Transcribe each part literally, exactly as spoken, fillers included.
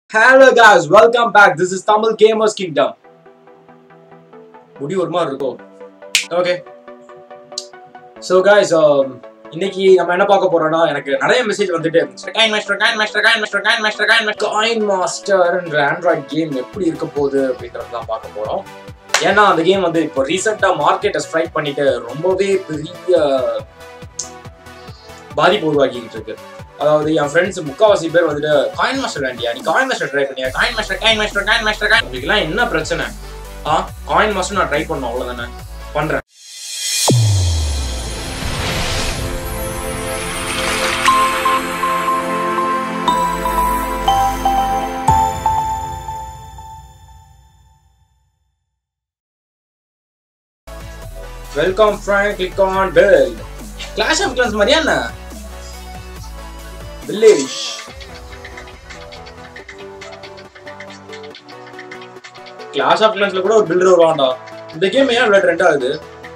Hello guys, welcome back. This is Tamil Gamers Kingdom. Would you orma irukko? Okay. So guys, um இன்னைக்கு நம்ம என்ன பார்க்க போறோம்னா எனக்கு நிறைய மெசேஜ் வந்துட்டே இருந்துச்சு. Coin master coin master coin master coin master coin master coin மாஸ்டர்ன்ற ஆண்ட்ராய்ட் கேம் எப்படி இருக்க போகுது அப்படிங்கறத தான் பார்க்க போறோம். ஏன்னா அந்த கேம் வந்து இப்போ ரீசெண்டா மார்க்கெட்டை ஸ்ட்ரைக் பண்ணிட்டு ரொம்பவே பெரிய பாதிப்பு உருவாக்கிட்டு இருக்கு. அதாவது என் ஃப்ரெண்ட்ஸ் முக்காவாசி பேர் வந்துட்டு காயின் மாஸ்டர் வேண்டியா நீ காயின் மாஸ்டர் ட்ரை பண்ணியா coin master coin master coin master coin உங்களுக்குலாம் என்ன பிரச்சனை? ஆ காயின் மாஸ்டர் நான் ட்ரை பண்ணணும் அவ்வளோதானே பண்றேன். Welcome friend, click on bell. Clash of clans மாதிரியா என்ன? வில்லேஜ் கிளாஷ் ஆஃப் கிளான்ஸ்ல கூட ஒரு பில்டர் வருவான்டா. இந்த கேம் ஏன் இவ்வளவு ட்ரெண்ட் ஆகுது?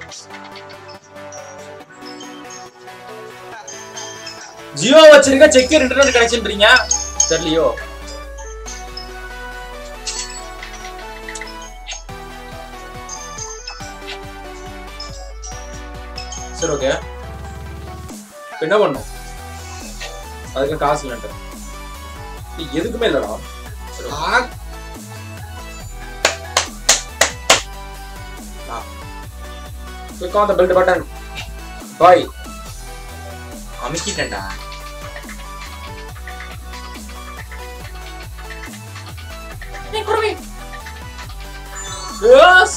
ஜியோ வச்சிருக்க செக்யூர் இன்டர்நெட் கனெக்ஷன்றீங்க தெரியலையோ? சரி ஓகே, என்ன பண்ணும்? அதுக்கு காசு இல்லைன்ற எதுக்குமே இல்லடா. click on the build button. Bye. அமுக்கிட்டேன்டா. எஸ்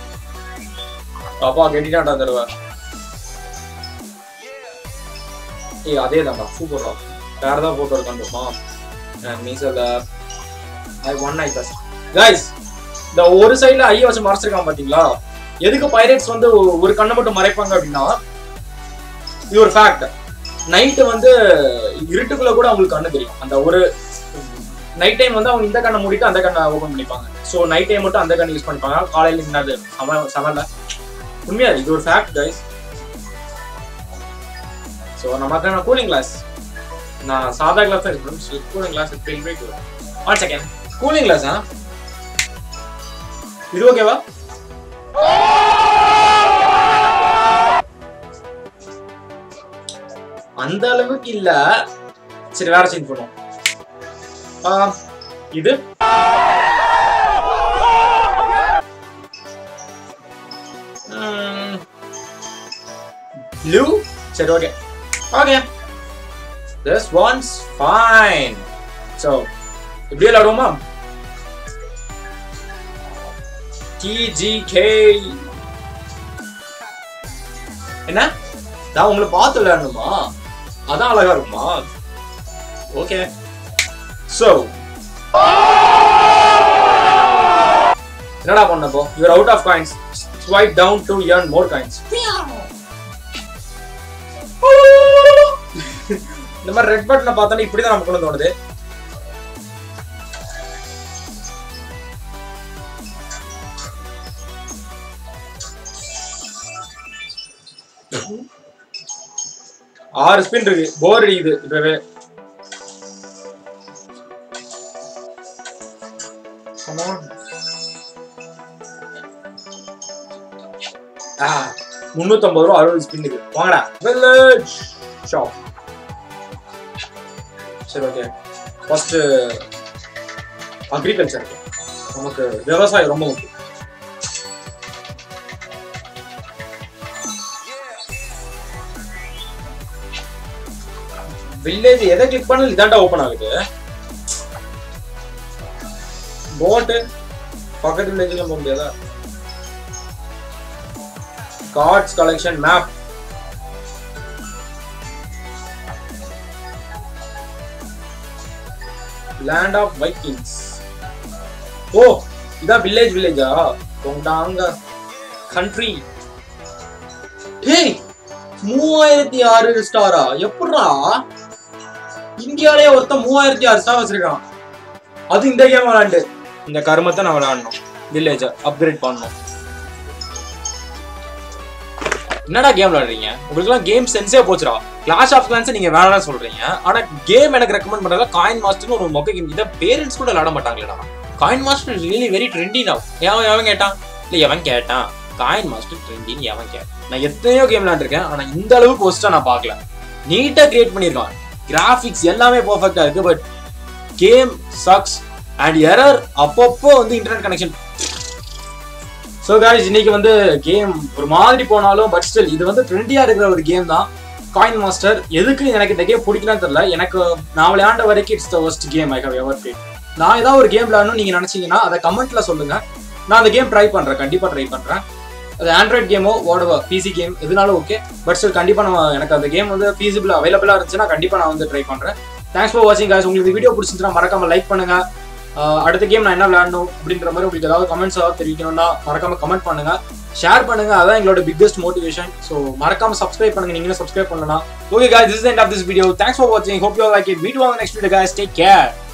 அப்பா கெட்டிட்டான்டா தருவா. ஏய் அதே தான்டா, சூப்பர்டா. வேற ஏதாவது போட்டோ இருக்கான்டுமா? மீசோல I one I first guys, இந்த ஒரு சைடுல ஐய வச்சு மறைச்சிருக்கான் பாத்தீங்களா? எதுக்கு பைரேட்ஸ் வந்து ஒரு கண்ணை மட்டும் மறைப்பாங்க அப்படின்னா, இது ஒரு ஃபேக்ட். நைட்டு வந்து இருட்டுக்குள்ள கூட அவங்களுக்கு கண்ணு தெரியும். அந்த ஒரு நைட் டைம் வந்து அவங்க இந்த கண்ணை மூடிட்டு அந்த கண்ணை ஓபன் பண்ணிப்பாங்க. ஸோ நைட் டைம் மட்டும் அந்த கண்ணை யூஸ் பண்ணிப்பாங்க. காலையில என்னது சம சமல்ல உண்மையா இது ஒரு ஃபேக்ட் गाइस. ஸோ நமக்கு நான் கூலிங் கிளாஸ், நான் சாதா கிளாஸ் தான் இருக்கு. Cooling glass feel free to one second. Cooling glass ஆ இது ஓகேவா? அந்த அளவுக்கு இல்ல. சரி வேற சேஞ்ச் பண்ணுவோம். ஆ இது ப்ளூ. சரி okay okay, this one's fine. So இப்படி விளையாடுவோமா? T G K என்ன? நான் உங்களை பார்த்து விளையாடணுமா? அதான் அழகா இருக்குமா? ஓகே. So என்னடா பண்ணப்போ? You are out of coins. Swipe down to earn more coins. இந்த மாதிரி ரெட் பட்டனை பார்த்தா இப்படிதான் நமக்கு கொண்டு தோணுது. ஆறு ஸ்பின் இருக்கு, போர் அடிக்குது இப்பவே. முன்னூத்தி ஐம்பது ரூபா அறுபது ஸ்பின் இருக்கு. வாங்கடா வில்லேஜ் ஷாப். சரி ஓகே, ஃபர்ஸ்ட் அக்ரிகல்ச்சர். நமக்கு விவசாயம் ரொம்ப முக்கியம். வில்லேஜ் எதை கிளிக் பண்ணாலும் இதாண்டா ஓபன் ஆகுது. போட் பக்கத்து வில்லேஜ்ல போக முடியாதா? Cards collection map. Land of vikings. ஓ இதான் வில்லேஜ் வில்லேஜா? கொண்டாங்க கண்ட்ரி. டேய் மூவாயிரத்தி ஆறு ஸ்டாரா? எப்படா இந்தியாலே ஒருத்தன் மூவாயிரத்தி ஆறு ஸ்டார் வச்சிருக்கான்? அது இந்த கேம் விளையாண்டு இந்த கருமத்தை நான் விளையாடணும். வில்லேஜ அப்கிரேட் பண்ணணும். என்னடா கேம் விளையாடுறீங்க? உங்களுக்கு எல்லாம் கேம் சென்ஸே போச்சுடா. கிளாஷ் ஆஃப் கிளான்ஸ் நீங்க வேணாம்னு சொல்றீங்க, ஆனா கேம் எனக்கு ரெக்கமெண்ட் பண்றதுல காயின் மாஸ்டர்னு ஒரு மொக்க கேம். இதை பேரண்ட்ஸ் கூட விளையாட மாட்டாங்களேடா. Coin master really very trendy now. எவன் எவன் கேட்டான் இல்லை எவன் கேட்டான் காயின் மாஸ்டர் ட்ரெண்டின்னு எவன் கேட்டான்? நான் எத்தனையோ கேம் விளையாண்டுருக்கேன், ஆனா இந்த அளவு போஸ்டா நான் பார்க்கல. நீட்டா கிரியேட் பண்ணியிருக்கான், கிராஃபிக்ஸ் எல்லாமே பர்ஃபெக்டா இருக்கு. But game sucks and error அப்பப்போ வந்து இன்டர்நெட் கனெக்ஷன். ஸோ காய்ஸ் இன்னைக்கு வந்து கேம் ஒரு மாதிரி போனாலும் பட் ஸ்டில் இது வந்து ட்ரெண்டியா இருக்கிற ஒரு கேம் தான் காயின் மாஸ்டர். எதுக்கு எனக்கு இந்த கேம் பிடிக்கலான்னு தெரியல. எனக்கு நான் விளையாண்ட வரைக்கும் it's the first game I have ever played. நான் ஏதாவது ஒரு கேம் விளையாடணும் நீங்க நினைச்சீங்கன்னா அதை கமெண்ட்ல சொல்லுங்க, நான் அந்த கேம் ட்ரை பண்றேன், கண்டிப்பா ட்ரை பண்றேன். அது ஆண்ட்ராய்ட் கேமோ வாடவோ பிசி கேம் எதுனாலும் ஓகே. பட் ஸ்டில் கண்டிப்பா நான் எனக்கு அந்த கேம் வந்து ஃபீஸிபிள் அவைலபிளா இருந்துச்சுன்னா கண்டிப்பா நான் வந்து ட்ரை பண்றேன். தேங்க்ஸ் ஃபார் வாட்சிங் காய்ஸ். உங்களுக்கு வீடியோ பிடிச்சிருந்துச்சுன்னா மறக்காம லைக் பண்ணுங்க. அடுத்த கேம் நான் என்ன விளையாடணும் அப்படின்ற மாதிரி உங்களுக்கு ஏதாவது கமெண்ட்ஸ் ஏதாவது தெரிவிக்கணும்னா மறக்காம கமெண்ட் பண்ணுங்க, ஷேர் பண்ணுங்க. அதான் எங்களோட பிக்கஸ்ட் மோட்டிவேஷன். ஸோ மறக்காம சப்ஸ்கிரைப் பண்ணுங்க, நீங்களும் சப்ஸ்கிரைப் பண்ணலாம். Okay guys, this is the end of this video. Thanks for watching. Hope you all like it. Meet you on the next video guys. Take care.